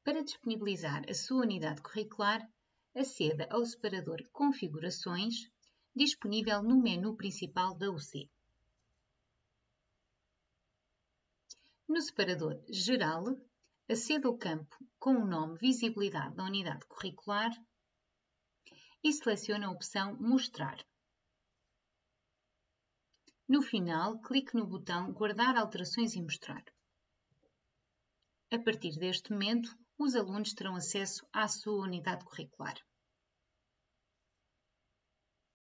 Para disponibilizar a sua unidade curricular, aceda ao separador Configurações, disponível no menu principal da UC. No separador Geral, aceda ao campo com o nome Visibilidade da unidade curricular e selecione a opção Mostrar. No final, clique no botão Guardar alterações e mostrar. A partir deste momento, os alunos terão acesso à sua unidade curricular.